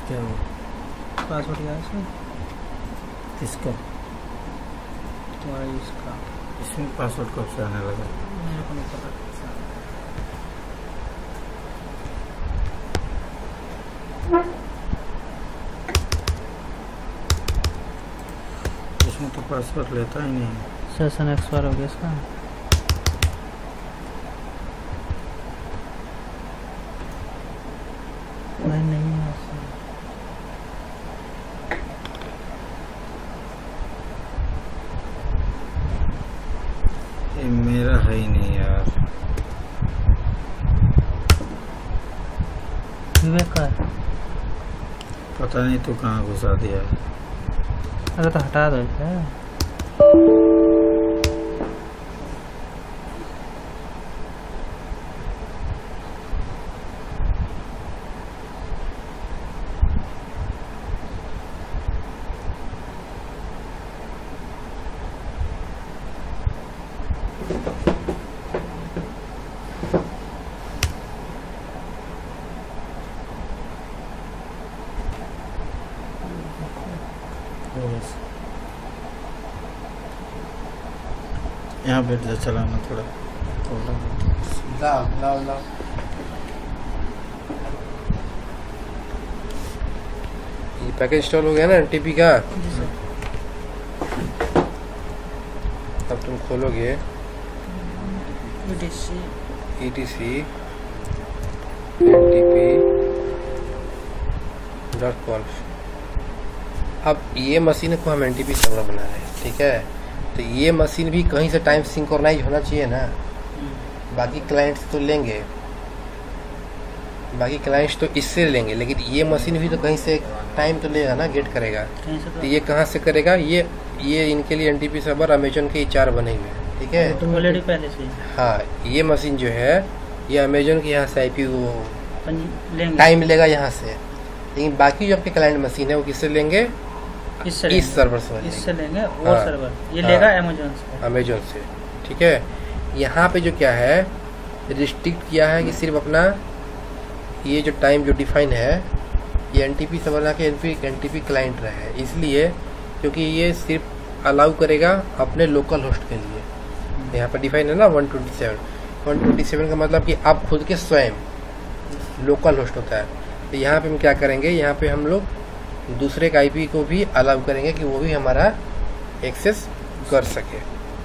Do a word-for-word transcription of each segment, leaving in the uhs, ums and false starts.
क्या वो पासवर्ड क्या है इसका? किसका? तुम्हारा इसका इसमें पासवर्ड कब से आने लगा? मेरे को नहीं पता। इसमें तो पासवर्ड लेता ही नहीं। सेशन एक्सपायर हो गया इसका। नहीं नहीं है इसमें। ये मेरा है ही नहीं यार। विवेक का है। पता नहीं तू कहाँ घुसा दिया है। अरे तो हटा दो इसे। यहाँ बैठ जा, चलाना थोड़ा थोड़ा लाओ लाओ लाओ। ये पैकेज इंस्टॉल हो गया ना एनटीपी का। अब तुम खोलोगे ईटीसी एनटीपी डॉट कॉन्फ। अब ये मशीन को हम एनटीपी सर्वर बना रहे हैं, ठीक है। तो ये मशीन भी कहीं से टाइम सिंक्रोनाइज होना चाहिए ना। बाकी क्लाइंट्स तो लेंगे, बाकी क्लाइंट्स तो इससे लेंगे, लेकिन ये मशीन भी तो कहीं से टाइम तो लेगा ना, गेट करेगा। तो ये कहाँ से करेगा? ये ये इनके लिए एनटीपी सर्वर अमेजोन के चार बने हुए हैं, ठीक है। तो ऑलरेडी पहले से। हाँ, ये मशीन जो है ये अमेजोन के यहाँ से आईपी वो टाइम लेगा यहाँ से, लेकिन बाकी जो आपके क्लाइंट मशीन है वो किससे लेंगे? इस सर्वर से इससे लेंगे। और हाँ, सर्वर ये हाँ, लेगा अमेजोन से। अमेजोन से, ठीक है। यहाँ पे जो क्या है रिस्ट्रिक्ट किया है कि सिर्फ अपना ये जो टाइम जो डिफाइन है ये एनटीपी सर्वर ना के एनटीपी क्लाइंट रहे, इसलिए क्योंकि ये सिर्फ अलाउ करेगा अपने लोकल होस्ट के लिए। यहाँ पर डिफाइन है ना one twenty seven one twenty seven का मतलब कि आप खुद के स्वयं लोकल होस्ट होता है। तो यहाँ पे हम क्या करेंगे, यहाँ पे हम लोग दूसरे का आईपी को भी अलाउ करेंगे कि वो भी हमारा एक्सेस कर सके।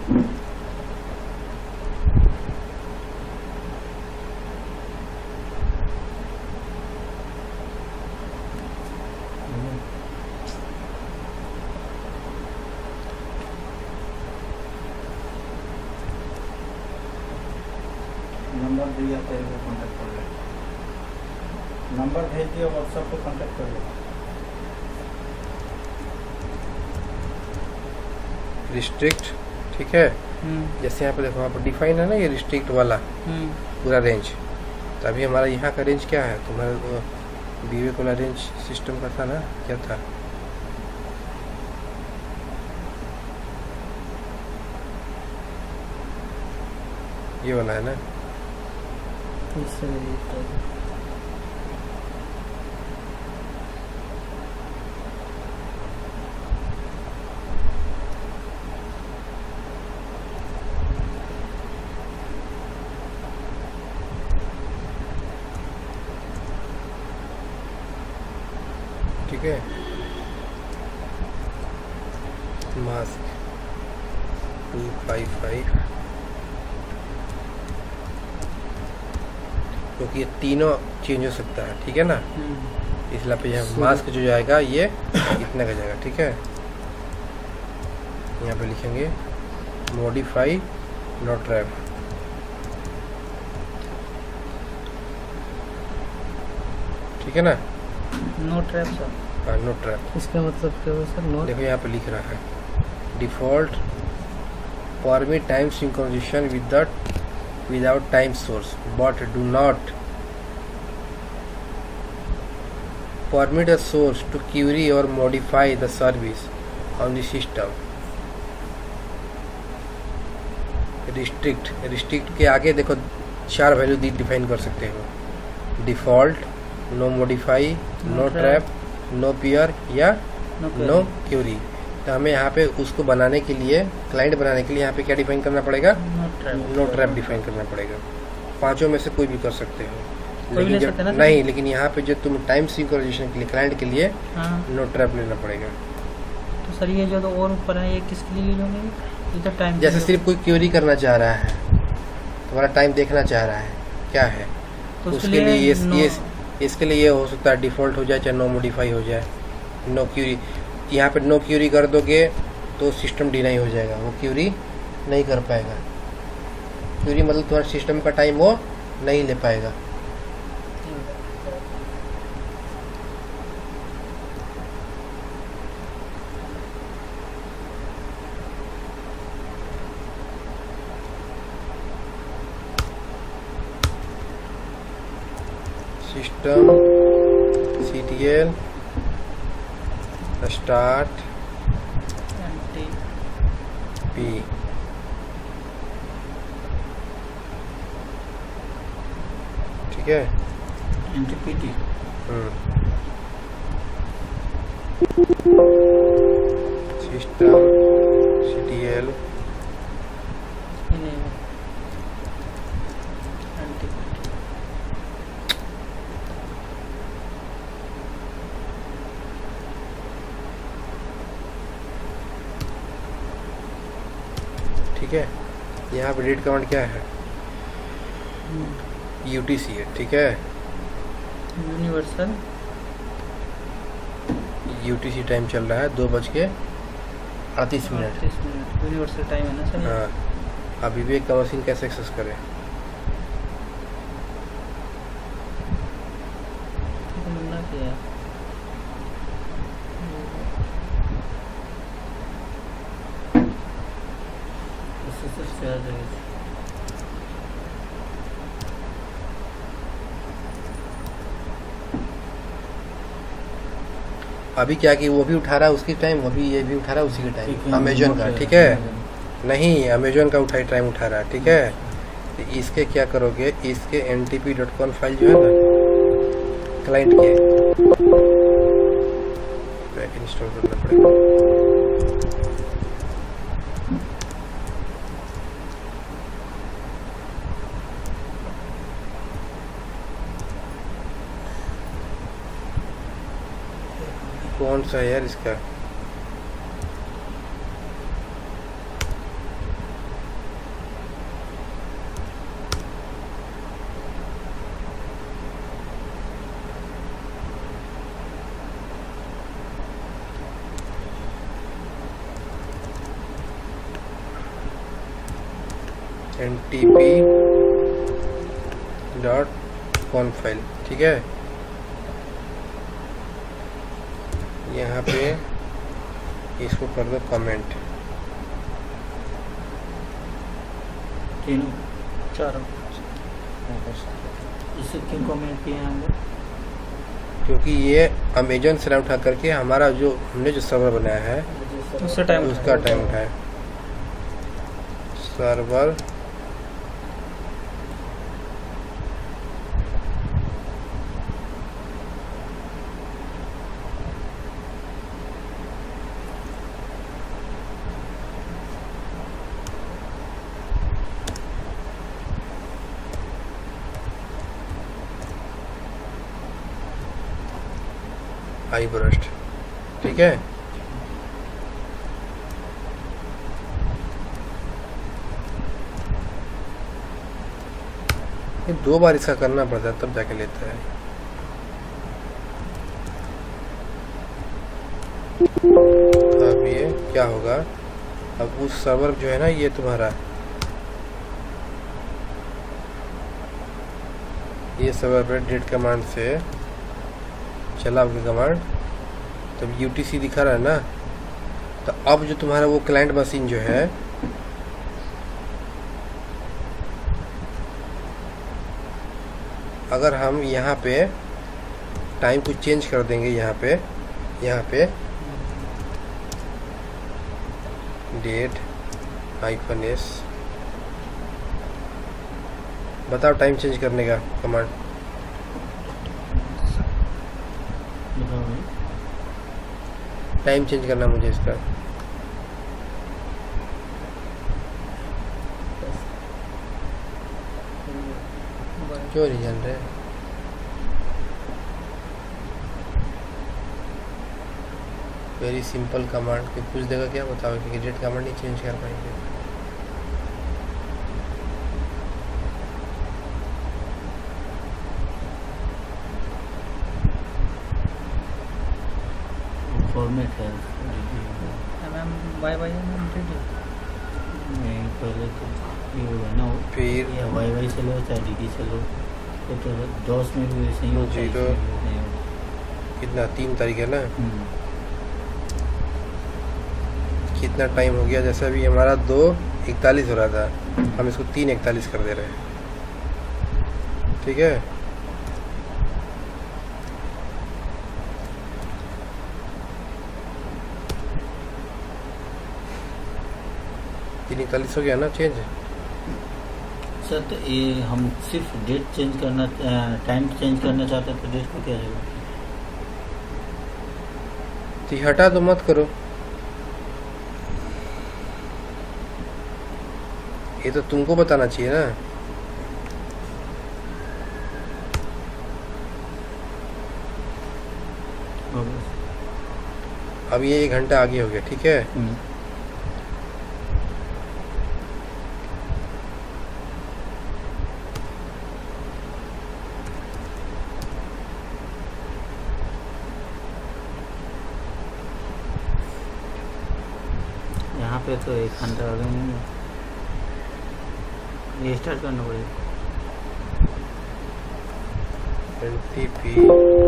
नंबर दिया तेरे को कांटेक्ट कर ले। नंबर भेज दिया, व्हाट्सएप पे कांटेक्ट कर ले। रिस्ट्रिक्ट, ठीक है। जैसे यहाँ पे देखो, यहाँ पर डिफाइन है ना ये रिस्ट्रिक्ट वाला पूरा रेंज। तो अभी हमारा यहाँ का रेंज क्या है? तुम्हारा विवेक वाला रेंज सिस्टम का था ना, क्या था? ये वाला है ना। ठीक है। मास्क टू फाइव फाइव, क्योंकि ये तीनों चेंज हो सकता है, ठीक है ना। इसलिए पे यहाँ मास्क जो जाएगा ये इतना का जाएगा, ठीक है। यहाँ पे लिखेंगे मॉडिफाई नॉट ट्रैप, ठीक है ना। No trap sir. हाँ, नो ट्रैप। इसका मतलब क्या है सर? नो, देखो यहाँ पे लिख रहा है default permit time synchronisation with the without time source but do not permit a source to query or modify the service on the system। Restrict, restrict के आगे देखो चार वैल्यू डिफाइन कर सकते हो। Default, no modify, no trap no peer या no no Curie. तो हमें यहाँ पे उसको बनाने के लिए, क्लाइंट बनाने के लिए यहाँ पे क्या डिफाइन करना पड़ेगा? No trap. No trap define करना पड़ेगा। पांचों में से कोई भी कर सकते हो, कोई भी ले लेकिन सकते जब हैं ना? नहीं, लेकिन यहाँ पे जो तुम टाइम सिंक्रोनाइजेशन के लिए क्लाइंट के लिए हाँ, नो ट्रैप लेना पड़ेगा। तो सर ये जो तो और ऊपर है, ये किसके लिए यूज होंगे? ये तो टाइम जैसे सिर्फ कोई क्यूरी करना चाह रहा है, तुम्हारा टाइम देखना चाह रहा है क्या है, तो उसके लिए ये नो- ये इसके लिए ये हो सकता है डिफ़ॉल्ट हो जाए चाहे नो मॉडिफाई हो जाए। नो क्यूरी, यहाँ पे नो क्यूरी कर दोगे तो सिस्टम डिनाई हो जाएगा, वो क्यूरी नहीं कर पाएगा। क्यूरी मतलब तुम्हारे सिस्टम का टाइम वो नहीं ले पाएगा। System C T L start N T P, ठीक है। N T P T. System C T L N T ठीक है। यहाँ पे रीड कमांड क्या है? यू टी सी है, ठीक है। Universal U T C time चल रहा है दो बज के अड़तीस मिनट। तीस मिनट यूनिवर्सल टाइम है ना सर? हाँ, अभी भी एक का मशीन कैसे एक्सेस करें? तो मना किया है। इससे सिर्फ से आ जाएगा। अभी क्या कि वो भी उठा रहा है उसकी टाइम, वो भी ये भी उठा रहा है उसी के ठीक टाइम, है, अमेजोन का, नोट ठीक है। है। नहीं, अमेजोन का उठाई टाइम उठा रहा है, ठीक है। तो इसके क्या करोगे, इसके N T P dot com file जो है ना क्लाइंट के पैक इंस्टॉल करना पड़ेगा। कौन सा है यार इसका? N T P dot com file, ठीक है। यहाँ पे इसको कर दो कमेंट। तीनों चारों इससे क्यों कमेंट किए हैं हम लोग? क्योंकि ये अमेजन से उठा करके हमारा जो हमने जो सर्वर बनाया है उससे टाइम उसका टाइम उठाए। सर्वर आई ब्रस्ट, ठीक है। ये दो बार इसका करना पड़ता है तब जाके लेता है। अब ये क्या होगा, अब उस सर्वर जो है ना ये तुम्हारा ये सर्वर पर डेट कमांड से चला कमांड, तब यू टी सी दिखा रहा है ना। तो अब जो तुम्हारा वो क्लाइंट मशीन जो है अगर हम यहाँ पे टाइम को चेंज कर देंगे, यहाँ पे यहाँ पे डेट हाइफन एस, बताओ टाइम चेंज करने का कमांड। टाइम चेंज करना मुझे इसका। क्यों नहीं जान रहे? वेरी सिंपल कमांड के पूछ देगा क्या, बताओ कि डेट कमांड नहीं चेंज कर पाएंगे। फॉर्मेट है ma'am Y Y ma'am ready नहीं, पहले तो ये होगा ना, फिर या वाई वाई चलो चाहे डी डी चलो, ये तो डॉस में भी वैसे ही होता है, जीरो इसमें भी नहीं होता। कितना तीन तारीख है ना, हम्म, कितना टाइम हो गया? जैसे अभी हमारा दो इकतालीस हो रहा था, हम इसको तीन इकतालीस कर दे रहे हैं, ठीक है। तीन इकतालीस हो गया ना चेंज। सर तो ये हम सिर्फ डेट चेंज करना, टाइम चेंज करना चाहते हैं तो डेट को क्या रहेगा? तो ये हटा दो, मत करो। ये तो तुमको बताना चाहिए ना। अब ये एक घंटा आगे हो गया, ठीक है। हम्म, यहाँ पे तो एक घंटा आगे नहीं है, ये स्टार्ट करना पड़ेगा। एन टी पी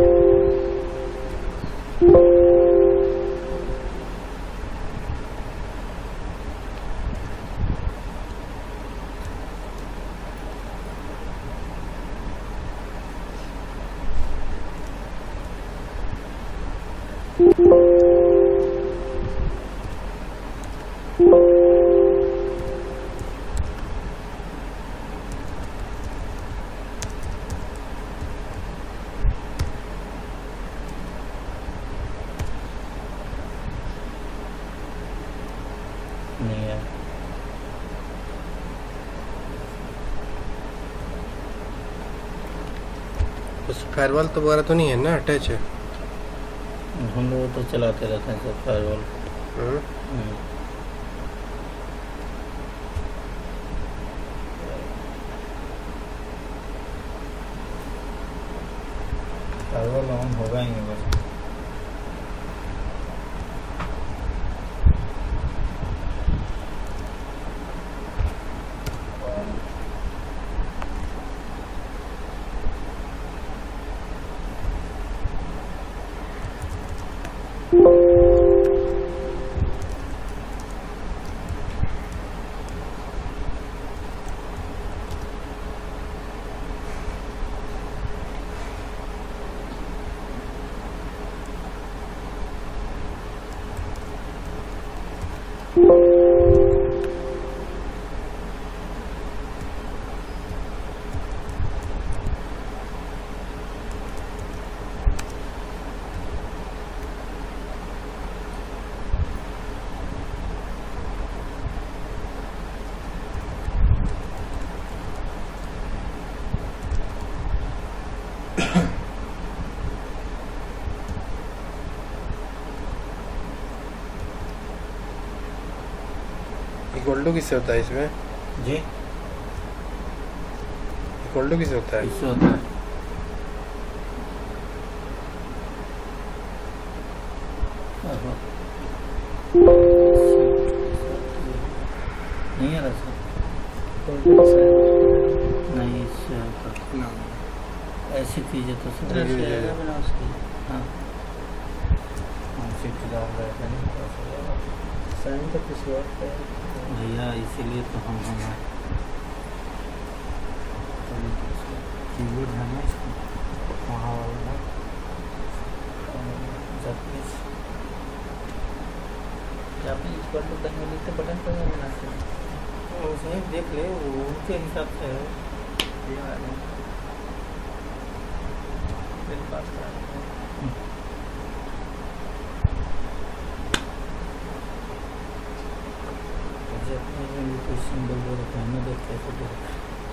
नहीं है, उस फायरवॉल तो वगैरह तो नहीं है ना अटैच है? हम लोग तो चलाते रहते हैं सब फायरवॉल। हम्म। फायरवॉल ऑन होगा ही नहीं बस। इक्वल टू किससे होता है इसमें? जी, इक्वल टू किससे होता है? इससे होता है। नहीं आ रहा सर, नहीं इससे होता ना ऐसी चीज़ें तो सर तरह से आएगा बिना उसके। हाँ हाँ शिफ्ट डाल रहे थे नहीं साइन तो किसी और पे है। भैया, इसीलिए तो हम हम हैं। कीबोर्ड है ना इसका, वहाँ वाला जबकि क्या आपने इक्वल टू करने लिखते बटन पर या बिना से? उसने देख ले, वो उनके हिसाब से है। ये वाला मेरे पास कोई सिंबल दे रखा है, मैं देख कैसे दे रखा है।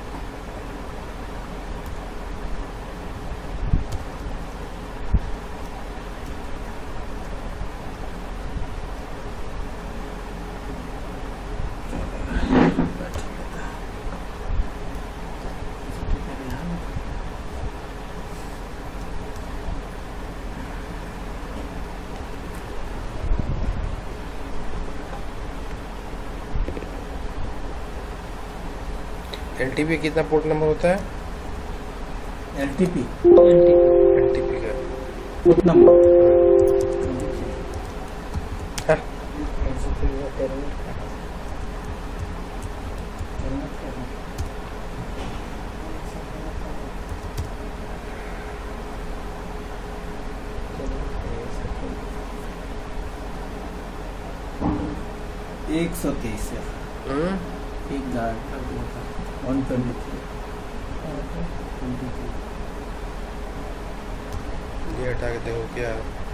एलटीपी कितना पोर्ट नंबर होता है? एलटीपी एलटीपी का पोर्ट नंबर हाँ। एक सौ तेईस है, हम्म, एक गार्ड का होता है one twenty three twenty three. ये हटा के देखो क्या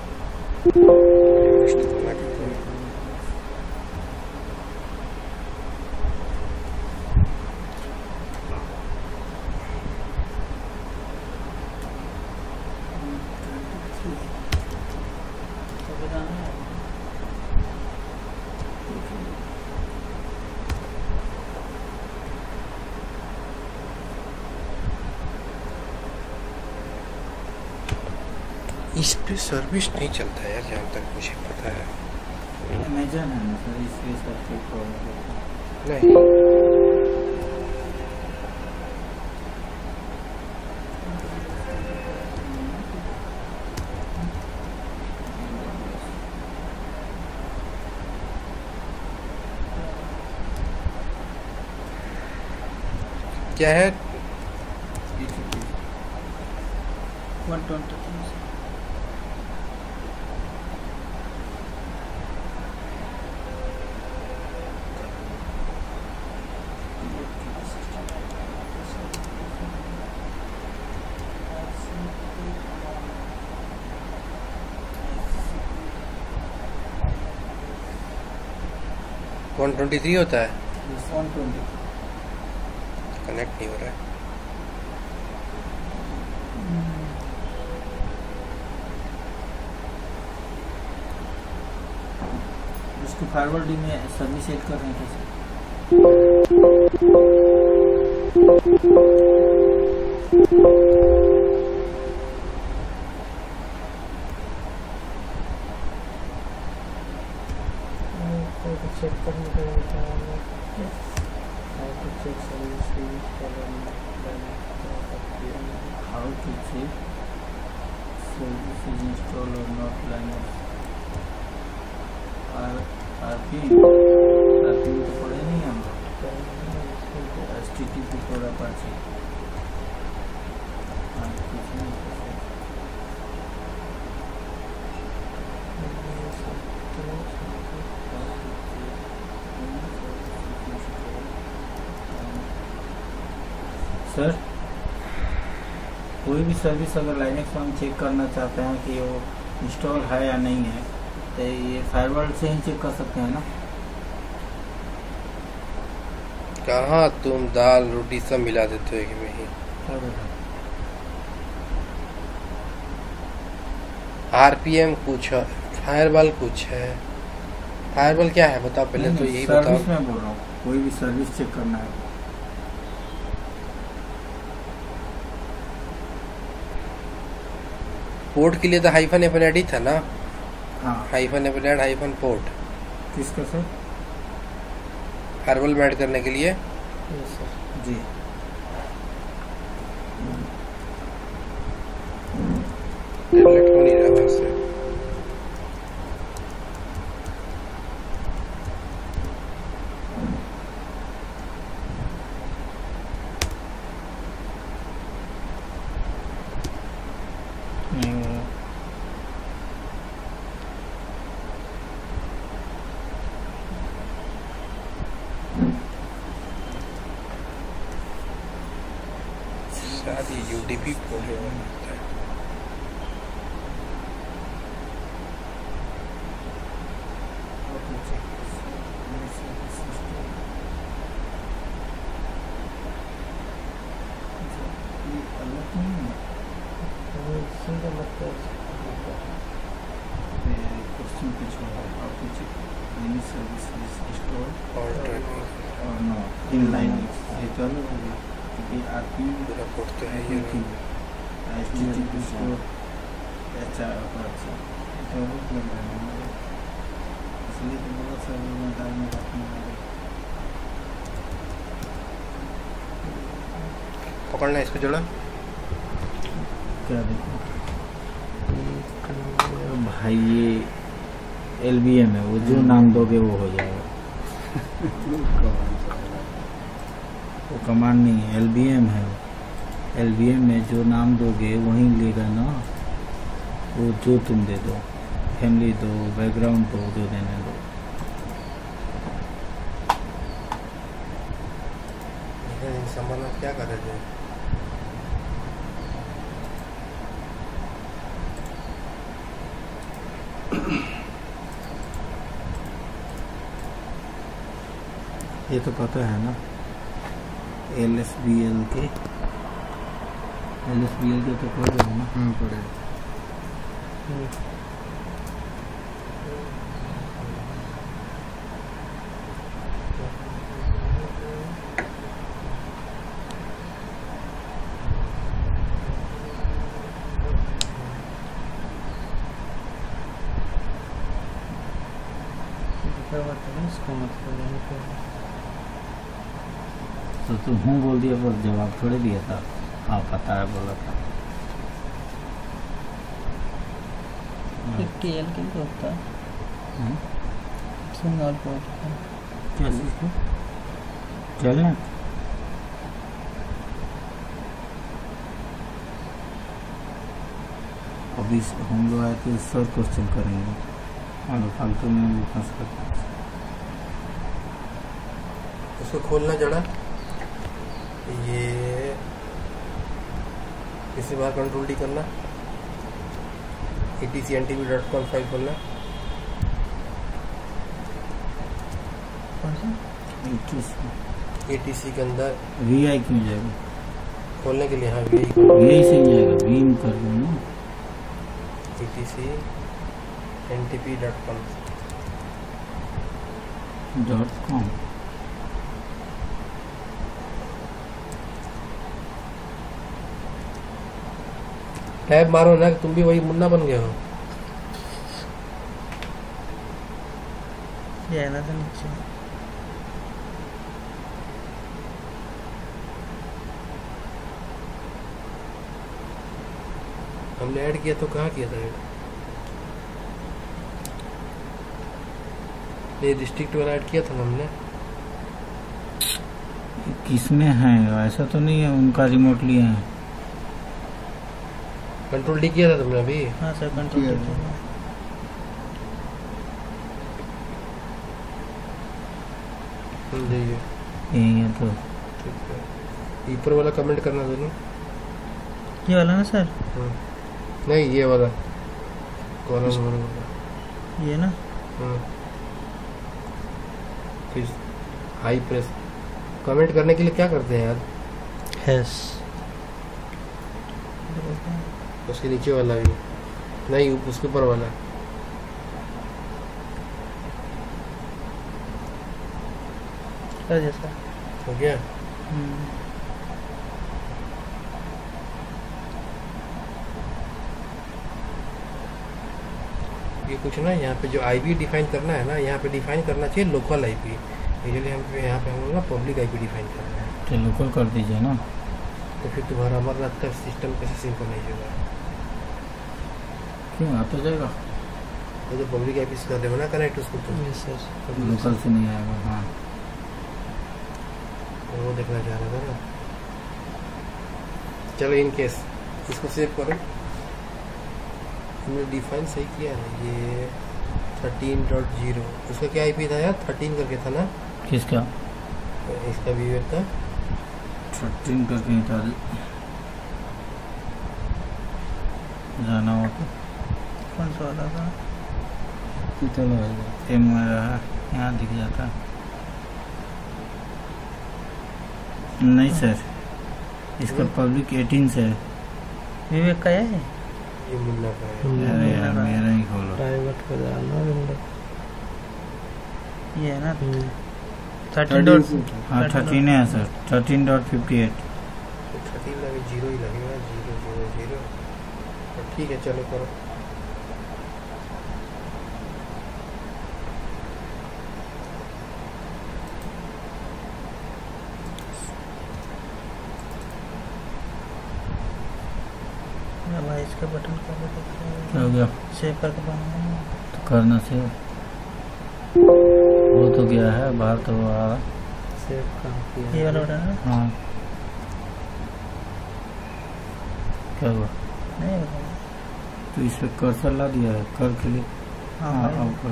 इस पे सर्विस नहीं चलता है यार, जहाँ तक मुझे पता है। अमेजन है ना सर, इसलिए सर ठीक प्रॉब्लम नहीं, क्या है? One twenty three one twenty three होता है, वन ट्वेंटी। कनेक्ट नहीं हो रहा है। इसको फारवर्ड में सर्विस सेट कर रहे हैं कैसे? चेक करने का होता है, how to check service how to check service is install और not line R RP RP में तो पढ़े नहीं हम S T T P code Apache. हाँ कुछ नहीं सर, कोई भी सर्विस अगर लाइनेक्स में हम चेक करना चाहते हैं कि वो इंस्टॉल है या नहीं है, तो ये फायरवॉल से ही चेक कर सकते हैं ना? कहाँ तुम दाल रोटी सब मिला देते हो एक में ही। आरपीएम कुछ है, फायरवॉल कुछ है। फायरवॉल क्या है बताओ पहले तो, यही बताओ। सर्विस में बोल रहा हूँ, कोई भी सर्विस चेक करना है। पोर्ट के लिए तो हाइफन एफ एन था ना। हाँ, hyphen F N hyphen port किसका सर? फायरवॉल में ऐड करने के लिए। जी टेबलेट हो नहीं रहा वहां से। शायद ये यूडीपी प्रॉब्लम होता है। क्वेश्चन कुछ होगा और कुछ एनी सर्विस स्टोर और ट्रैकिंग और नो इन लाइन ये तो अलग हो गया क्योंकि आरपी पूरा कोड तो है ये नहीं। एचटीटीपी स्टोर अच्छा अच्छा तो अलग लग रहा है मुझे। इसलिए तो बहुत सारे मैदान में रखने वाले पकड़ना इसको जोड़ा क्या देखो भाई ये एल बी एम है वो जो नाम दोगे वो हो जाएगा वो कमांड नहीं है एल बी एम है एल बी एम में जो नाम दोगे वही लेगा ना वो जो तुम दे दो फैमिली दो बैकग्राउंड दो जो देने दो सामान आप क्या कर रहे थे ये तो पता है ना L S B L K L S B L K तो पढ़ रहे हो ना हम्म पढ़े क्या बात है इसका मतलब यहीं पे तो तुम हूँ बोल दिया पर जवाब थोड़े दिया था हाँ पता है बोला था टी एल के लिए होता है हम्म? सिंगल पोर्ट का क्या चीज़ को चलना अभी हम लोग आए तो सर क्वेश्चन करेंगे और फालतू में वो फंस करते हैं। उसको खोलना जड़ा ये इसी बार कंट्रोल डी करना A T C N T P dot com file खोलना कौन सा ए टी सी के अंदर वी आई क्यों जाएगा खोलने के लिए हाँ वी वी आई से ही जाएगा वी इन कर दो ना A T C N T P dot com dot com tab मारो ना तुम भी वही मुन्ना बन गए हो ये है ना तो नीचे हमने ऐड किया तो कहाँ किया था ऐड ये डिस्ट्रिक्ट वाला ऐड किया था ना हमने किसमें है ऐसा तो नहीं है उनका रिमोटली है कंट्रोल डी किया था तुमने अभी हाँ सर कंट्रोल किया डी हम्म, देखिए यही है तो ठीक है ऊपर वाला कमेंट करना दोनों ये वाला ना सर हम्म, नहीं ये वाला कॉलम नंबर वाला ये ना हम्म, फिर हाई प्रेस कमेंट करने के लिए क्या करते हैं यार हैश उसके नीचे वाला भी नहीं उसके ऊपर वाला सर जैसा हो गया हम्म ये कुछ ना यहाँ पे जो आईपी डिफाइन करना है ना यहाँ पे डिफाइन करना चाहिए लोकल आईपी इसलिए हम पे यहाँ पे हम लोग ना पब्लिक आईपी डिफाइन कर रहे हैं तो लोकल कर दीजिए ना तो फिर तुम्हारा अमरनाथ का सिस्टम कैसे सिंक्रोनाइज होगा क्यों आ तो जाएगा वो जो पब्लिक आईपी से कर रहे हो ना कनेक्ट उसको तुम यस सर लोकल से नहीं आएगा हाँ वो देखना चाह रहा था ना चलो इन केस इसको सेव करो हमने डिफाइन सही किया है ये थर्टीन डॉट जीरो उसका क्या आईपी था यार थर्टीन करके था ना किसका इसका व्यूअर का थर्टीन का कहीं था जाना हो तो कौन सा वाला था चलो एम यहाँ दिख जाता नहीं सर इसका पब्लिक एटीन से है विवेक का है ये मुन्ना का है। अरे यार मेरा ही खोलो। प्राइवेट पे जाना विंडो ये है ना हम्म, थर्टीन डॉट हाँ थर्टीन है sir, thirteen dot fifty eight. Thirteen लगे, जीरो ही लगेगा, जीरो जीरो जीरो। ठीक है चलो करो। भाई इसका बटन कर दो। क्या हो गया? सेव करके बनाना तो करना से वो तो गया है बाहर, तो वो आ रहा। सेव कहाँ किया ये है? वाला बटन है हाँ क्या हुआ? नहीं होगा। तो इस पे कर्सर ला दिया है, कर के लिए। हाँ हाँ भाई अब कर।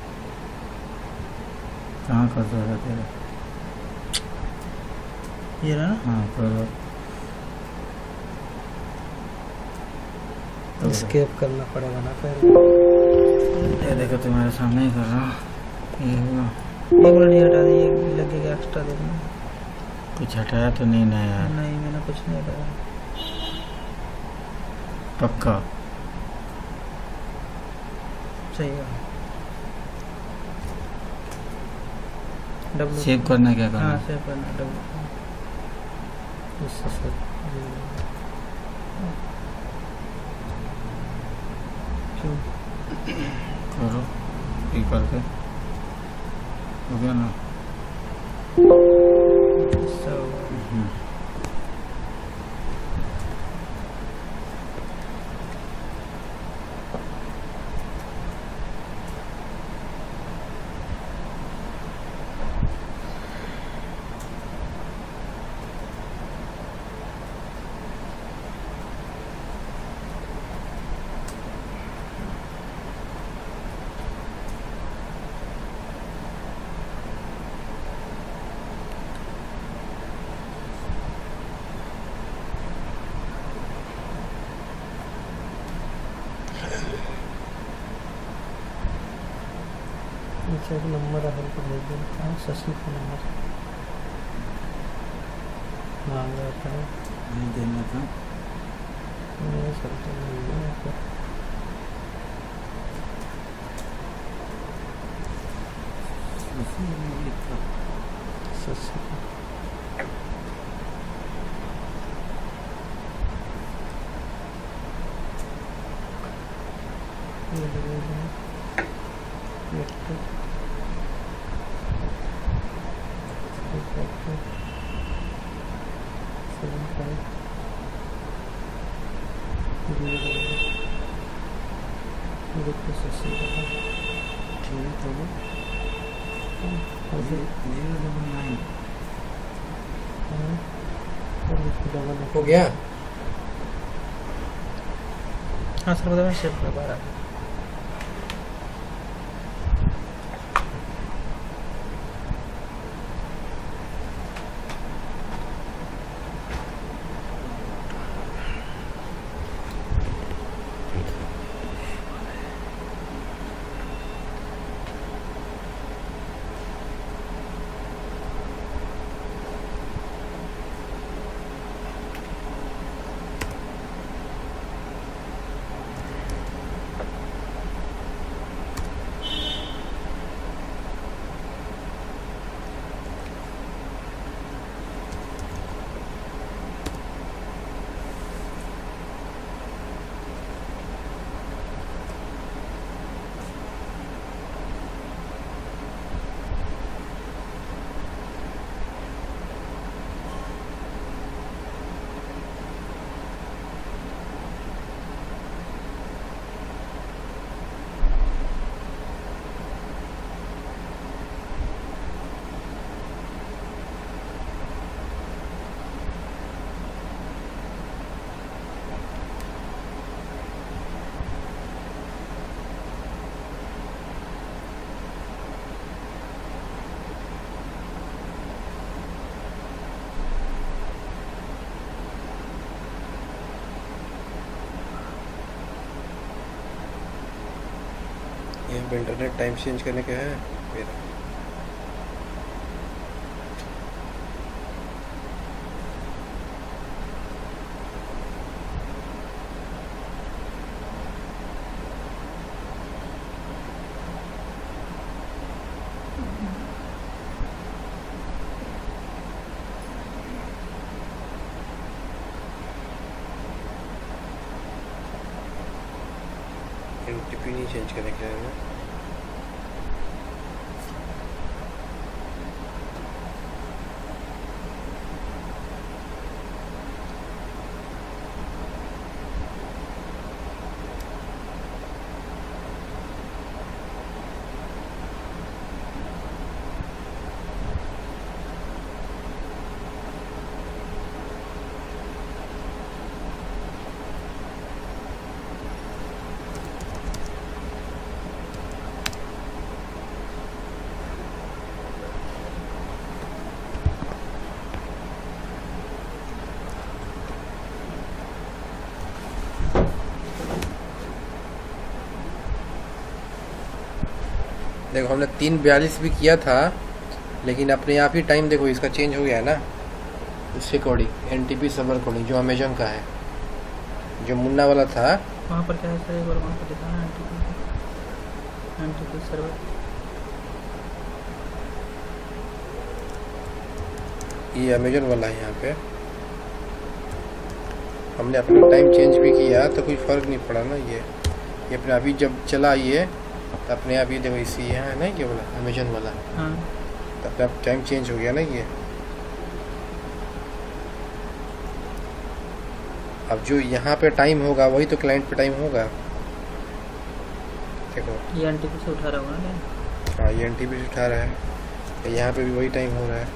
कहाँ कर्सर है तेरा? ये रहा ना। हाँ कर। तो स्केप करना पड़ेगा ना फिर। ये देखो तुम्हारे सामने ही कर रहा हूँ। ये हुआ। ये वाला नहीं हटा दिए, ये लगेगा एक्स्ट्रा देना। कुछ हटाया तो नहीं ना यार? नहीं मैंने कुछ नहीं हटाया। पक्का सही है। डब्ल्यू सेव करना क्या करना? हाँ सेव करना डब्ल्यू। उससे सब क्यों करो ये करके हो गया ना? सब हम्म। नीचे एक नंबर है को भेज देता हूँ, शशि का नंबर मांग रहा था। नहीं देना था। नहीं चलते नहीं है तो शशि का ये देखो एक तो सेवन फाइव देखो शशि का ठीक है तो जीरो डबल नाइन डबल हो गया। हाँ सर बताओ, मैं सेव कर पा रहा था। यहाँ पे इंटरनेट टाइम चेंज करने का है मेरा। एनटीपी नहीं चेंज करने के लिए देखो हमने तीन बयालीस भी किया था, लेकिन अपने आप ही टाइम देखो इसका चेंज हो गया है ना उसके अकॉर्डिंग। एनटीपी सर्वर अकॉर्डिंग जो अमेजन का है, जो मुन्ना वाला था वहाँ पर क्या है सर, एक बार वहाँ पर दिखाना एनटीपी एनटीपी सर्वर। ये अमेजन वाला है। यहाँ पे हमने अपना टाइम चेंज भी किया तो कोई फर्क नहीं पड़ा ना। ये ये अपने अभी जब चला ये तो अपने आप ही देखो इसी यहाँ है ना ये वाला अमेजन वाला। हाँ तो अपने आप टाइम चेंज हो गया ना ये। अब जो यहाँ पे टाइम होगा वही तो क्लाइंट पे टाइम होगा। देखो ये एनटीपी से उठा रहा होगा ना। हाँ ये एनटीपी से उठा रहा है, तो यहाँ पे भी वही टाइम हो रहा है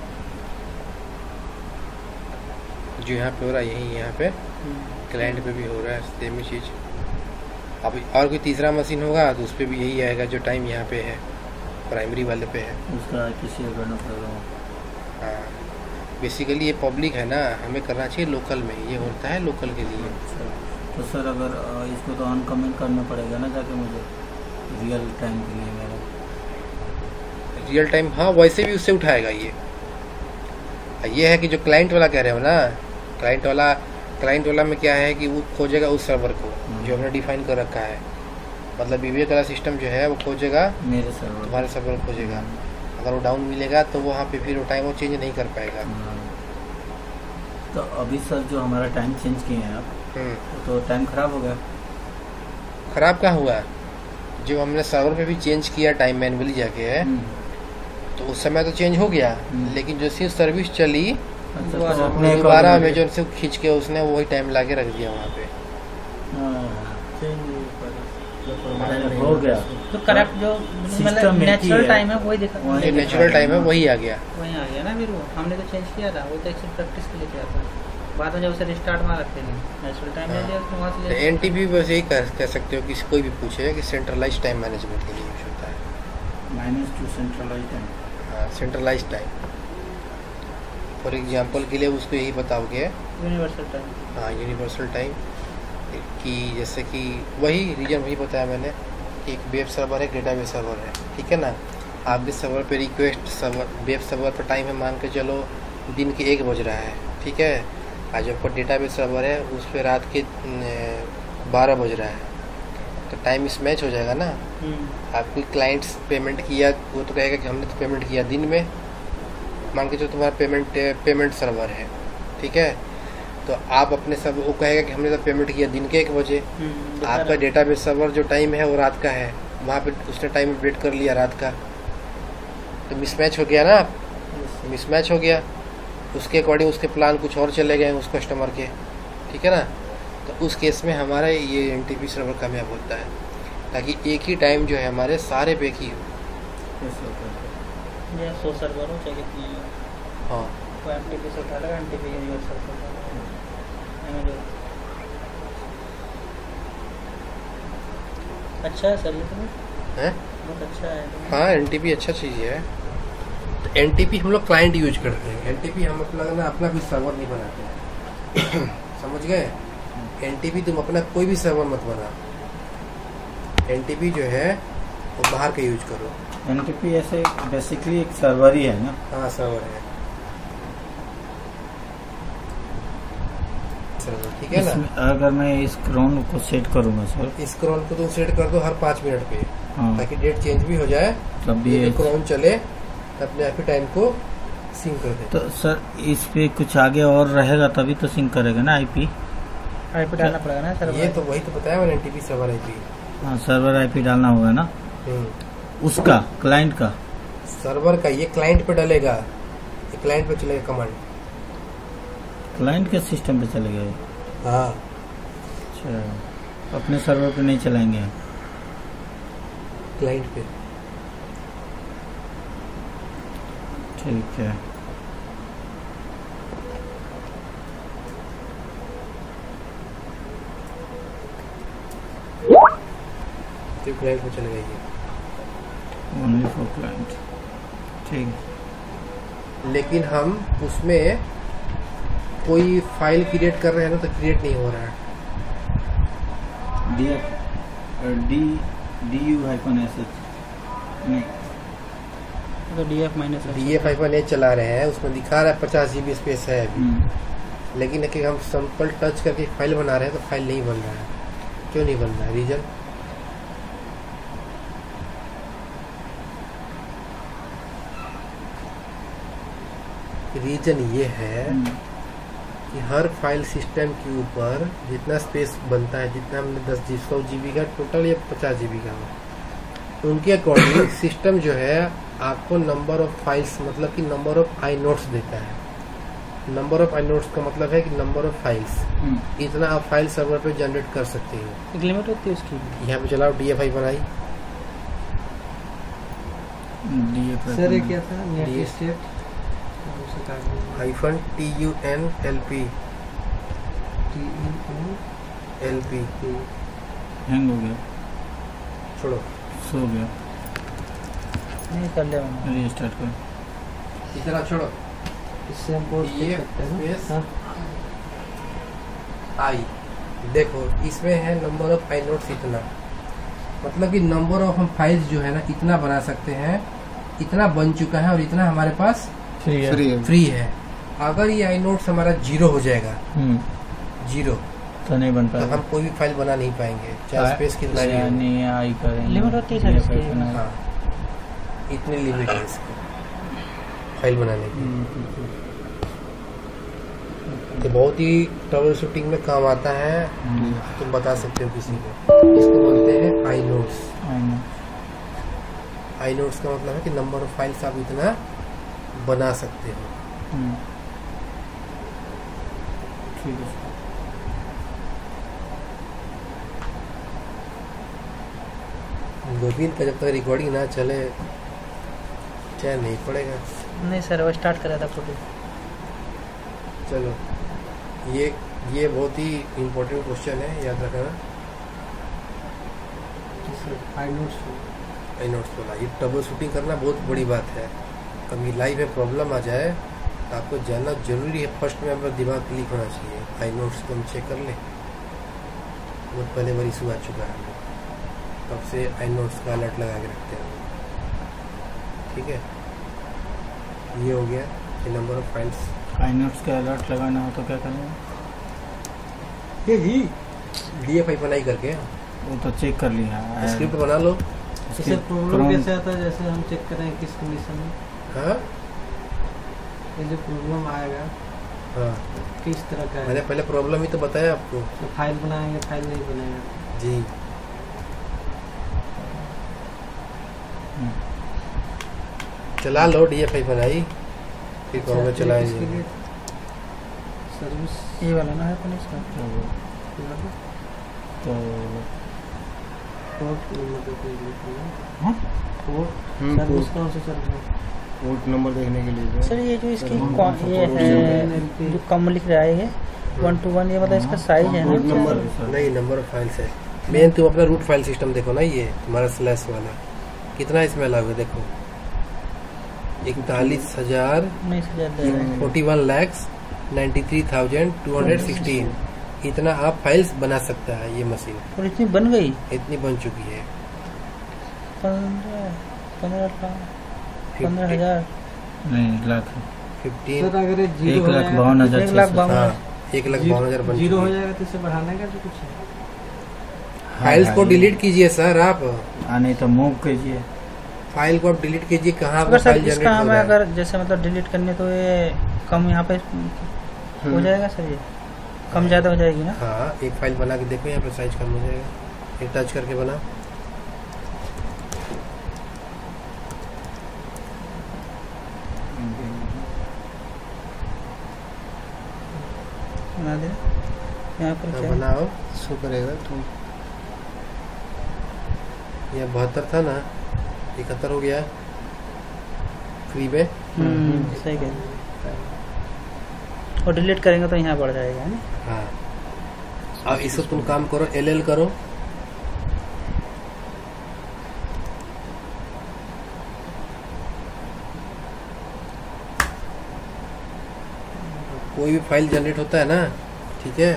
जो यहाँ पे हो रहा है, यही यहाँ पे क्लाइंट पे भी हो रहा है सेम ही चीज़। अब और कोई तीसरा मशीन होगा तो उस पर भी यही आएगा जो टाइम यहाँ पे है, प्राइमरी वाले पे है उसका किसी को करना पड़ेगा। हाँ बेसिकली ये पब्लिक है ना, हमें करना चाहिए लोकल में, ये होता है लोकल के लिए। तो सर अगर अ, इसको तो अनकमेंट करना पड़ेगा ना जाके मुझे रियल टाइम के लिए मेरा। रियल टाइम हाँ वैसे भी उससे उठाएगा ये। ये है कि जो क्लाइंट वाला कह रहे हो ना, क्लाइंट वाला क्लाइंट वाला में क्या है कि वो खोजेगा उस सर्वर को जो हमने डिफाइन कर रखा है। मतलब बीबीए वाला सिस्टम जो है वो खोजेगा मेरे सर्वर, तुम्हारे सर्वर खोजेगा। अगर वो डाउन मिलेगा तो वहाँ पे फिर वो टाइम वो चेंज नहीं कर पाएगा। तो अभी सर जो हमारा टाइम चेंज किए हैं आप, तो टाइम खराब हो गया। खराब कहाँ हुआ? जो हमने सर्वर पे भी चेंज किया टाइम मैनुअली जाके है तो उस समय तो चेंज हो गया, लेकिन जैसे सर्विस चली अच्छा, तो अपने दोबारा अमेजन से खींच के उसने वही टाइम ला के रख दिया वहाँ पे। हो गया तो करेक्ट जो मतलब नेचुरल टाइम है वही दिखा, जो नेचुरल टाइम है वही आ गया, वही आ गया ना। फिर वो हमने तो चेंज किया था, वो तो एक्चुअल प्रैक्टिस के लिए किया था। बाद में जब उसे रिस्टार्ट मारा रखते थे नेचुरल टाइम ले लिया उसने वहाँ से। एनटीपी बस यही कह, कह सकते हो कि कोई भी पूछे कि सेंट्रलाइज टाइम मैनेजमेंट के लिए यूज होता है। Minus two centralize time. हाँ सेंट्रलाइज टाइम। फॉर एग्जांपल के लिए उसको यही बताओगे यूनिवर्सल टाइम। हाँ यूनिवर्सल टाइम कि जैसे कि वही रीजन वही बताया मैंने कि एक वेब सर्वर है, डेटाबेस सर्वर है, ठीक है ना। आपके सर्वर पे रिक्वेस्ट सर्वर वेब सर्वर पर टाइम है मान के चलो दिन के एक बज रहा है, ठीक है। आज आपका डेटाबेस सर्वर है उस पर रात के बारह बज रहा है, तो टाइम इस मैच हो जाएगा ना। आपको क्लाइंट्स पेमेंट किया वो तो कहेगा कि हमने तो पेमेंट किया दिन में, मान के चलो तुम्हारा पेमेंट पेमेंट सर्वर है, ठीक है। तो आप अपने सब वो कहेगा कि हमने तो पेमेंट किया दिन के एक बजे। आपका डेटाबेस सर्वर जो टाइम है वो रात का है, वहाँ पे उसने टाइम वेट कर लिया रात का, तो मिसमैच हो गया ना। मिसमैच हो गया, उसके अकॉर्डिंग उसके प्लान कुछ और चले गए उस कस्टमर के, ठीक है ना। तो उस केस में हमारा ये एनटीपी सर्वर कामयाब होता है, ताकि एक ही टाइम जो है हमारे सारे पे ही हो। ये सौ सर्वर हो चाहे कितने हो, हाँ वो एनटीपी से उठा लेगा, एनटीपी यूनिवर्सल से अच्छा है सर, ये तो है बहुत अच्छा है। हाँ एनटीपी अच्छा चीज़ है। तो एनटीपी हम लोग क्लाइंट यूज करते हैं। एनटीपी हम अपना ना अपना कोई सर्वर नहीं बनाते हैं समझ गए। एनटीपी तुम अपना कोई भी सर्वर मत बना, एनटीपी जो है वो बाहर का यूज करो। एनटीपी ऐसे बेसिकली एक सर्वर ही है ना। हाँ सर्वर है, सर्वर ठीक है ना। अगर मैं इस क्रोन को सेट करूंगा सर, इस क्रोन को तुम सेट कर दो हर पाँच मिनट पे, हाँ। ताकि डेट चेंज भी हो जाए, तब भी ये क्रोन चले तो अपने आप ही टाइम को सिंक कर दे। तो सर इस पे कुछ आगे और रहेगा तभी तो सिंक करेगा ना। आईपी आईपी डालना पड़ेगा ना सर। ये तो वही तो बताया मैंने, एनटीपी सर्वर आईपी हाँ सर्वर आईपी डालना होगा ना, उसका क्लाइंट का, सर्वर का। ये क्लाइंट पे डलेगा, ये क्लाइंट पे चलेगा कमांड, क्लाइंट के सिस्टम पे चलेगा ये। हाँ अच्छा, अपने सर्वर पे नहीं चलाएंगे, क्लाइंट पे। ठीक है। तो क्लाइंट पे चलेगा ये, ओनली फॉर क्लाइंट। ठीक है। लेकिन हम उसमें कोई फाइल क्रिएट कर रहे हैं ना, तो क्रिएट नहीं हो रहा है। D D D U hyphen S H नहीं, तो D F minus D F hyphen H चला रहे हैं, उसमें दिखा रहा है पचास जीबी स्पेस है अभी। लेकिन कि हम सैंपल टच करके फाइल बना रहे हैं तो फाइल नहीं बन रहा है। क्यों नहीं बन रहा है? रीजन रीजन ये है कि हर फाइल सिस्टम के ऊपर जितना स्पेस बनता है, जितना हमने दस जी सौ जी बी का टोटल या पचास जी बी का हो, उनके अकॉर्डिंग सिस्टम जो है आपको नंबर ऑफ फाइल्स मतलब कि नंबर ऑफ आई नोट्स देता है। नंबर ऑफ आई नोट्स का मतलब है कि नंबर ऑफ फाइल्स, इतना आप फाइल सर्वर पे जनरेट कर सकते हो। एक लिमिट होती है उसकी। यहाँ पे चलाओ डी एफ आई बनाई, सर ये क्या था? Netstat hyphen T U N L P L P hang हो गया, छोड़ो, सो गया, नहीं कर लिया मैंने। रीस्टार्ट कर। इतना छोड़ो, इससे हम पोस्ट ये कर सकते हैं space ना? हाँ। आई देखो, इसमें है नंबर ऑफ आई नोट्स इतना, मतलब कि नंबर ऑफ हम फाइल्स जो है ना इतना बना सकते हैं, इतना बन चुका है और इतना हमारे पास फ्री है, फ्री है। अगर ये आई नोट्स हमारा जीरो हो जाएगा, जीरो, तो नहीं बन तो पाएगा, हम कोई भी फाइल बना नहीं पाएंगे, चाहे स्पेस कितना ही हो। नहीं आई करेंगे। लिमिट होती है सर इसकी। हाँ, इतनी लिमिट है इसकी फाइल बनाने की। तो बहुत ही ट्रबल शूटिंग में काम आता है, तुम बता सकते हो किसी को। इसको बोलते हैं आई नोट्स। आई नोट्स का मतलब है कि नंबर ऑफ फाइल्स आप इतना बना सकते हो। ठीक है। गोविंद का जब तक रिकॉर्डिंग ना चले चैन नहीं पड़ेगा। नहीं सर वो स्टार्ट करा था फोटो। चलो, ये ये बहुत ही इम्पोर्टेंट क्वेश्चन है, याद रखना। आई नोट्स आई नोट्स बोला, ये ट्रबल शूटिंग करना बहुत बड़ी बात है। कभी लाइफ में प्रॉब्लम आ जाए तो आपको जानना जरूरी है। फर्स्ट में अपना दिमाग क्लिक होना चाहिए। आई नोट्स को हम चेक कर ले, बहुत पहले बार इशू आ चुका है, तब से आई नोट्स का अलर्ट लगा के रखते हैं। ठीक है, ये हो गया ये number of files. Inodes का अलर्ट लगाना हो तो क्या करेंगे? ये ही डी एफ आई बनाई करके वो तो चेक कर लिया, स्क्रिप्ट बना लो। जैसे प्रॉब्लम कैसे आता है, जैसे हम चेक करें किस कंडीशन में हाँ ये जो प्रॉब्लम आएगा हाँ, किस तरह का मैंने है। पहले प्रॉब्लम ही तो बताया आपको। तो फाइल बनाएंगे, फाइल नहीं बनेगा। जी, चला लो, डी एफ आई बनाई, फिर कहोगे चलाएंगे। सर्विस ये वाला ना है अपन इसका। तो पोर्ट नंबर पे हाँ? पोर्ट हम्म, सर्विस पोर्ट। कौन सा सर्विस? पोर्ट नंबर देखने के लिए सर ये जो इसकी हम्म, कौन ये है जो कम लिख रहा है, ये वन टू वन, ये मतलब इसका साइज है पोर्ट ना? नंबर नहीं, नंबर ऑफ फाइल्स है। मेन तुम अपना रूट फाइल सिस्टम देखो ना, ये तुम्हारा स्लैश वाला कितना इसमें अलाउ है, देखो इकतालीस हजार नहीं सर ज्यादा है। Forty one lakhs ninety three thousand two hundred sixteen इतना आप फाइल्स बना सकता है ये मशीन। और इतनी बन गई इतनी बन चुकी है। पंद्रह पंद्रह लाख पंद्रह हजार नहीं एक लाख फिफ्टीन सर अगर ये जीरो एक हो लाख जाएगा बावन हजार एक लाख छह सौ। बावन हाँ, एक लाख बावन हजार बन जीरो हो चुकी है। जाएगा तो इसे बढ़ाने का भी कुछ है? फाइल्स को हाँ, डिलीट कीजिए सर आप। हाँ नहीं तो मूव कीजिए। फाइल को आप डिलीट कीजिए, कहाँ अगर पर सर फाइल जनरेट इसका हो हमें रहा है। अगर जैसे मतलब डिलीट करने तो ये कम यहाँ पे हो जाएगा सर, ये कम ज्यादा हो जाएगी ना? हाँ, एक फाइल बना के देखो, यहाँ पे साइज कम हो जाएगा। ये टच करके बना। बना दे यहाँ पर क्या बनाओ, शो करेगा तुम। ये बहत्तर था ना, इकहत्तर हो गया फ्री में। हम्म सही कह रहे। और डिलीट करेंगे तो यहाँ बढ़ जाएगा है। हाँ, अब इसको तुम काम करो, एल एल करो। कोई भी फाइल जनरेट होता है ना, ठीक है,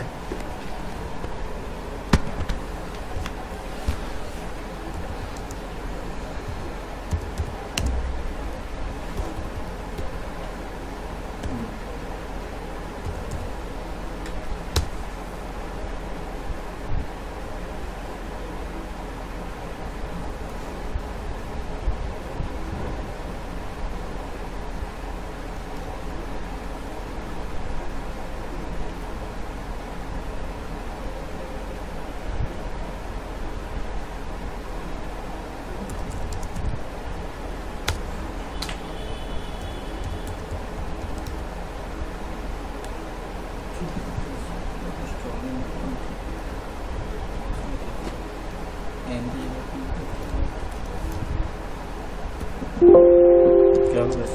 क्या होगा?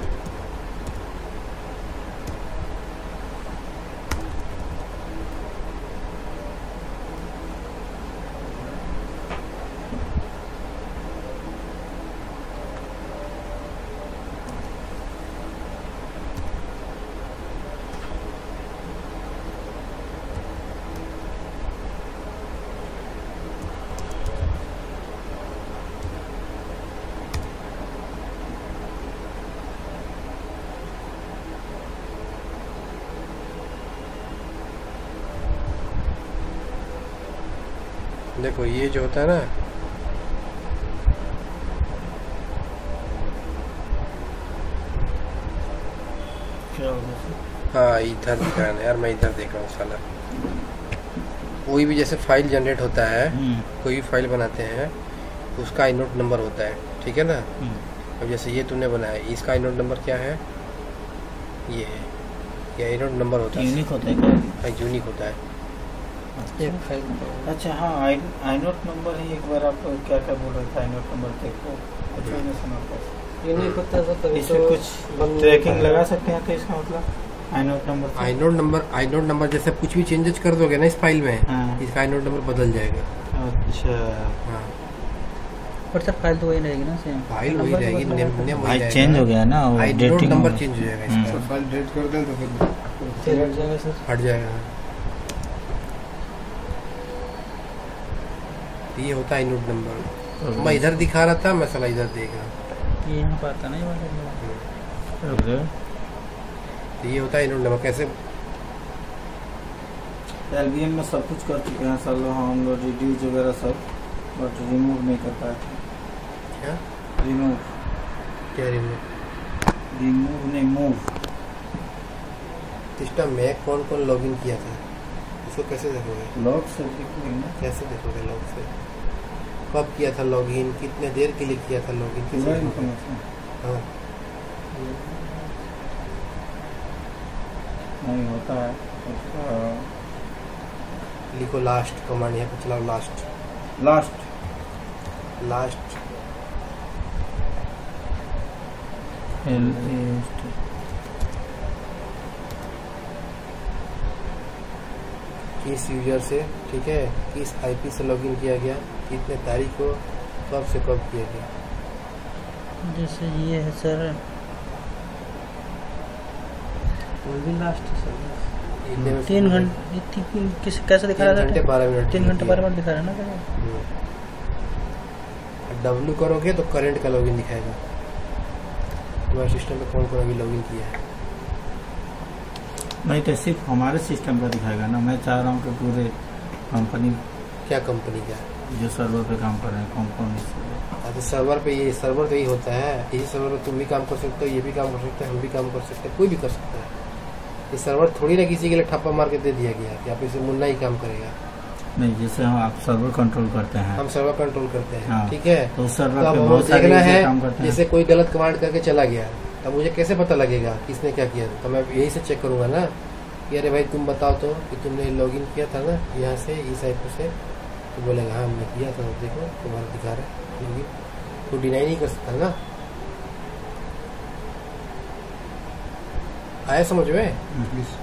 देखो ये जो होता है ना, क्या होगा? हाँ इधर दिखा है यार, मैं इधर देख रहा हूँ साला। कोई भी जैसे फाइल जनरेट होता है, कोई भी फाइल बनाते हैं तो उसका आई नोट नंबर होता है, ठीक है ना। अब जैसे ये तूने बनाया, इसका आई नोट नंबर क्या है? ये है, ये आई नोट नंबर होता है। यूनिक होता है क्या? हाँ यूनिक होता है। एक फाइल नंबर। अच्छा हाँ, आई आई नोट नंबर है। एक बार आप क्या क्या बोल रहे थे? आई नोट नंबर देखो, अच्छा नहीं सुना पास। यूनिक होता है तो इसमें तो कुछ ट्रैकिंग लगा सकते हैं तो इसका मतलब inode number inode number inode number जैसे कुछ भी चेंजेस कर दोगे ना इस फाइल में, हाँ। इसका आई नोट नंबर बदल जाएगा। अच्छा हाँ, पर सर फाइल तो वही रहेगी ना, सेम फाइल वही रहेगी, नेम नेम वही भाई रहेगा। चेंज हो गया ना, वो inode dating number change हो जाएगा इसका, हम्म। फाइल डिलीट कर दें तो फिर फिर हट जाएगा सर। हट जाएगा। ये होता है आई नोट नंबर। मैं इधर दिखा रहा था, मैं साला इधर देख रहा। ये यहाँ पर आता ना, ये वाला। तो ये होता है आई नोट नंबर। कैसे? एलबीएम में सब कुछ कर चुके हैं सर लोग, हम लोग रिड्यूस वगैरह सब, बट रिमूव नहीं कर पाए थे। क्या रिमूव क्या रिमूव रिमूव नहीं मूव। सिस्टम में कौन कौन लॉगिन किया था उसको कैसे देखोगे? लॉग से देखोगे ना, कैसे देखोगे लॉग से? कब किया था लॉगिन, कितने देर के लिए किया था लॉगिन, कैसे पूरा देखोगे? इन्फॉर्मेशन हाँ, नहीं होता है उसका। लिखो लास्ट कमांड, यहाँ पे चलाओ लास्ट लास्ट लास्ट एल किस यूजर से, ठीक है, किस आईपी से लॉगिन किया गया, कितने तारीख को, कब से कब किया गया। जैसे ये है सर, वो भी लास्ट सर। इतने में तीन घंटे किस कैसे दिखा रहा तीन घंटे था? बारह मिनट तीन घंटे बारह मिनट दिखा रहा है ना। डब्ल्यू करोगे तो करंट का लॉगिन दिखाएगा, तुम्हारे सिस्टम पे कौन कौन अभी लॉगिन किया है। नहीं तो सिर्फ हमारे सिस्टम का दिखाएगा ना। मैं चाह रहा हूँ कि पूरे कंपनी, क्या कंपनी का? जो सर्वर पे काम कर रहे हैं, कौन कौन इससे। हाँ, तो सर्वर पे ये सर्वर तो यही होता है, यही सर्वर में तुम भी काम कर सकते हो, ये भी काम कर सकते हैं, हम भी काम कर सकते हैं, कोई भी कर सकता है। ये सर्वर थोड़ी ना किसी के लिए ठप्पा मार के दे दिया गया कि आप इसे मुन्ना ही काम करेगा। नहीं, जैसे हम आप सर्वर कंट्रोल करते हैं, हम सर्वर कंट्रोल करते हैं, हाँ। ठीक है। तो उस सर्वर तो अब पे हमें बहुत सारे देखना ऐसे है, काम करते हैं। जैसे कोई गलत कमांड करके चला गया, तब मुझे कैसे पता लगेगा किसने क्या किया? तो मैं यही से चेक करूंगा ना कि अरे भाई तुम बताओ तो कि तुमने लॉगिन किया था ना यहाँ से, इस ऐप से, तो बोलेगा हाँ हमने किया था, देखो तुम्हारा दिखा रहा है लॉगिन, तो डिनाई नहीं कर सकता ना। आया समझ में? प्लीज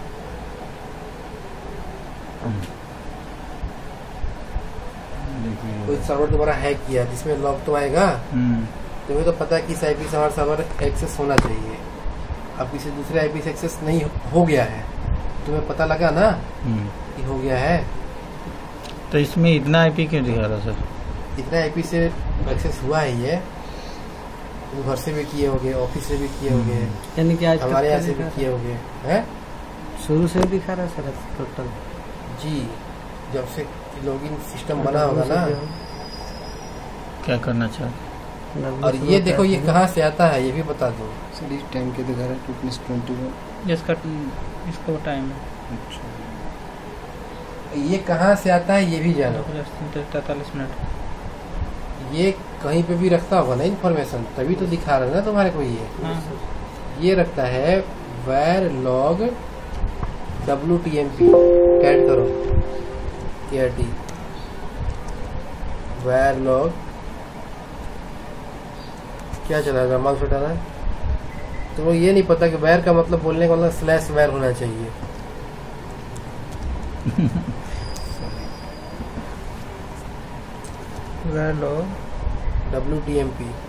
देखिए। कोई सर्वर तुम्हारा हैक किया जिसमें लॉग तो आएगा, हम्म, तुम्हें तो पता है कि इस आईपी से हमारा सर्वर एक्सेस होना चाहिए। अब किसी दूसरे आईपी से एक्सेस नहीं हो गया है, तुम्हें पता लगा ना हम्म। कि हो गया है, तो इसमें इतना आईपी क्यों दिखा रहा सर? इतना आईपी से एक्सेस हुआ है ये, तुम घर से भी किए होगे, ऑफिस से भी किए होगे, यानी कि आज हमारे तक यहाँ से भी दिखा किए होगे, हैं? रहा- शुरू से दिखा रहा है सर टोटल। जी, जब से लॉगिन सिस्टम बना होगा ना। क्या करना चाहते? और ये देखो ये कहाँ से आता है ये भी बता दो। सर इस टाइम के दिखा रहा है टू प्लस ट्वेंटी वन। जिसका इसका वो टाइम है अच्छा, ये कहाँ से आता है ये भी जानो। तैतालीस मिनट। ये कहीं पे भी रखता होगा ना इन्फॉर्मेशन, तभी तो दिखा रहा है ना तुम्हारे को ये। हाँ ये रखता है var log W T M P, cat करो के आर टी, वैर लॉग, क्या चला रहा माउस उठाना है तो वो ये नहीं पता कि वैर का मतलब बोलने का मतलब स्लैश वैर होना चाहिए। Var log W T M P,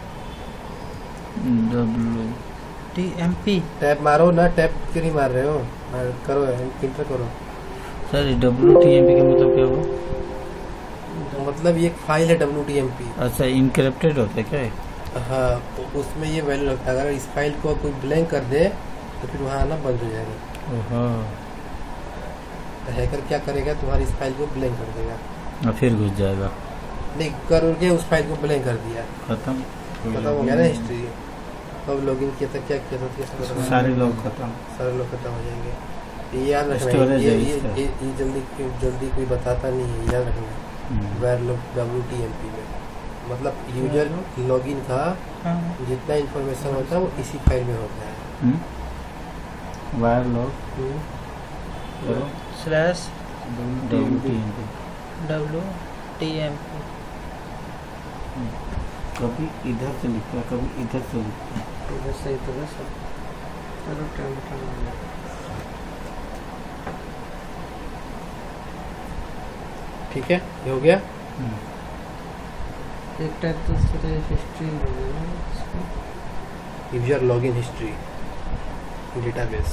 W T M P. Tab मारो ना, टैप क्यों नहीं मार रहे हो? मार- करो इंटर करो। Sir W T M P का मतलब क्या हुआ? तो मतलब ये एक फाइल है डब्ल्यू टी एम पी। अच्छा, इनक्रिप्टेड होता है क्या है? हाँ, तो उसमें ये वैल्यू रखता है। अगर इस फाइल को कोई ब्लैंक कर दे तो फिर वहाँ आना बंद हो जाएगा। ओहो, तो हैकर क्या करेगा, तुम्हारी इस फाइल को ब्लैंक कर देगा। और फिर घुस जाएगा। नहीं करके उस फाइल को ब्लैंक कर दिया, खत्म खत्म हो गया ना हिस्ट्री। कब लॉगिन किया था, क्या किया था, कैसे किया था, सारे लोग खत्म। सारे लोग खत्म हो जाएंगे। ये याद रखना है, Storage ये है ये, इसका। ये, ये जल्दी जल्दी कोई बताता नहीं है, याद रखना है। हम्म, var log W T M P में मतलब यूजर लॉगिन का हाँ जितना इन्फॉर्मेशन होता है वो इसी फाइल में होता है। हम्म। वायर लॉग करो slash W T M P. W T M P. कभी इधर से लिखता है, कभी इधर से लिखता है। इधर से इधर से चलो टाइम टाइम ठीक है, ये हो गया। हम्म, एक टाइप तो उससे हिस्ट्री हो गई ना इसकी। User login history database.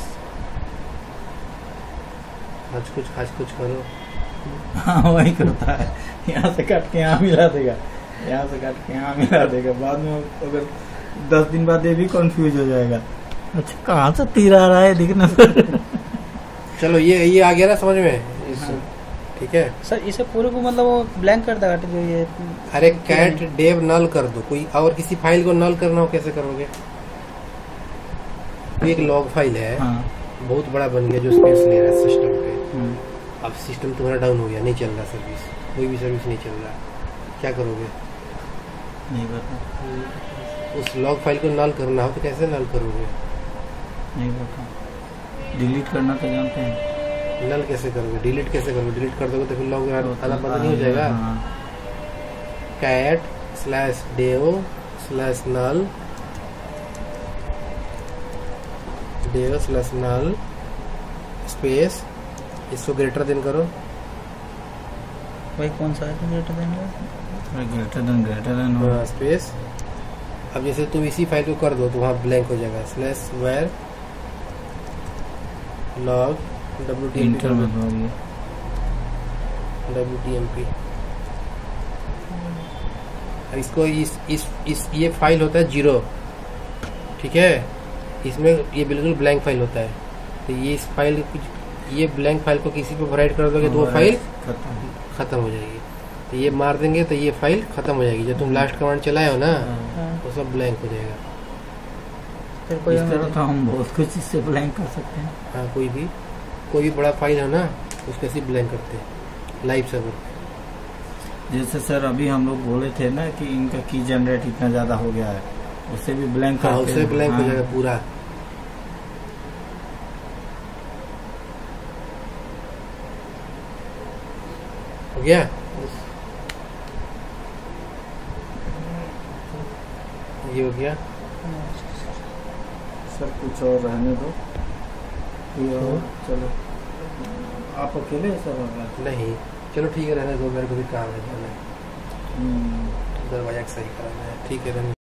आज कुछ आज कुछ करो। हाँ वही करता है, यहाँ से काट के यहाँ मिला देगा, यहाँ से काट के यहाँ मिला देगा। बाद में अगर दस दिन बाद ये भी कंफ्यूज हो जाएगा, अच्छा कहाँ से तीर आ रहा है दिखने पर। चलो ये ये आ गया ना समझ में, इससे ठीक है। सर इसे पूरे को मतलब वो ब्लैंक कर देगा जो ये। अरे कैट डेव नल कर दो, कोई और किसी फाइल को नल करना हो कैसे करोगे? ये एक लॉग फाइल है, हाँ, बहुत बड़ा बन गया जो स्पेस ले रहा है सिस्टम पे। हम्म, अब सिस्टम तुम्हारा डाउन हो गया, नहीं चल रहा सर्विस, कोई भी सर्विस नहीं चल रहा, क्या करोगे? नहीं पता, उस लॉग फाइल को नल करना हो तो कैसे नल करोगे? नहीं पता। डिलीट करना तो जानते हैं। नल कैसे करोगे, डिलीट कैसे करोगे? डिलीट कर दोगे तो फिर लॉग आना बंद नहीं हो जाएगा। हाँ, cat slash dev slash null dev slash null space, इसको ग्रेटर देन करो। भाई कौन सा है greater than? Greater than greater than हो। हाँ, स्पेस। अब जैसे तुम इसी फाइल को कर दो तो वहाँ ब्लैंक हो जाएगा। Slash var log W T M enter में हो गया। W T M P. इसको इस इस इस ये फाइल होता है जीरो, ठीक है। इसमें ये बिल्कुल ब्लैंक फाइल होता है। तो ये इस फाइल ये ब्लैंक फाइल को किसी पे राइट कर दोगे तो वो फाइल खत्म। खत्म हो जाएगी। तो ये मार देंगे तो ये फाइल खत्म हो जाएगी। जब तुम लास्ट कमांड चलाए हो ना हाँ, वो सब ब्लैंक हो जाएगा। फिर कोई इस तरह तो हम बहुत कुछ इससे ब्लैंक कर सकते हैं। हाँ, कोई भी कोई भी बड़ा फाइल है ना उसको ऐसे ब्लैंक करते हैं। Live server. जैसे सर अभी हम लोग बोले थे ना कि इनका की जनरेट इतना ज्यादा हो गया है, उससे भी ब्लैंक हाँ, उससे ब्लैंक हो हाँ। जाएगा पूरा। हो गया। ये हो गया। सर कुछ और रहने दो ये और चलो, आप अकेले हैं सर? नहीं चलो ठीक है, रहने दो, मेरे को भी काम है, हम्म। दरवाजा सही कराना है। ठीक है रहने